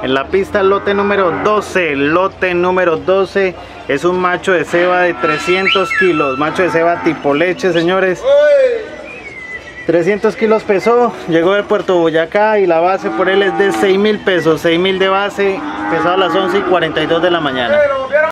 En la pista lote número 12, lote número 12, es un macho de ceba de 300 kilos, macho de ceba tipo leche, señores. 300 kilos pesó, llegó de Puerto Boyacá y la base por él es de 6.000 pesos, 6.000 de base, pesado a las 11:42 de la mañana.